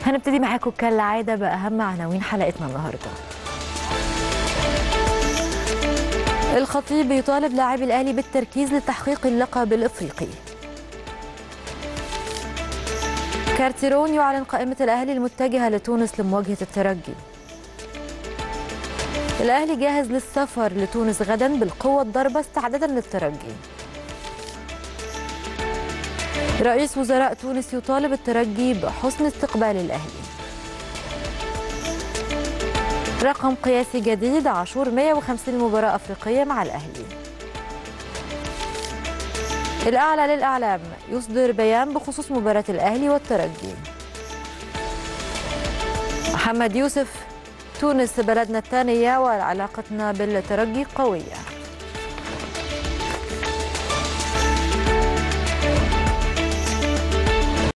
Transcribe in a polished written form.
هنبتدي معاكم كالعادة بأهم عناوين حلقتنا النهاردة. الخطيب يطالب لاعبي الأهلي بالتركيز لتحقيق اللقب الإفريقي. كارتيرون يعلن قائمة الأهلي المتجهة لتونس لمواجهة الترجي. الأهلي جاهز للسفر لتونس غدا بالقوة الضاربة استعدادا للترجي. رئيس وزراء تونس يطالب الترجي بحسن استقبال الأهلي. رقم قياسي جديد، عاشور 150 مباراة أفريقية مع الأهلي. الأعلى للأعلام يصدر بيان بخصوص مباراة الأهلي والترجي. محمد يوسف: تونس بلدنا الثانية وعلاقتنا بالترجي قوية.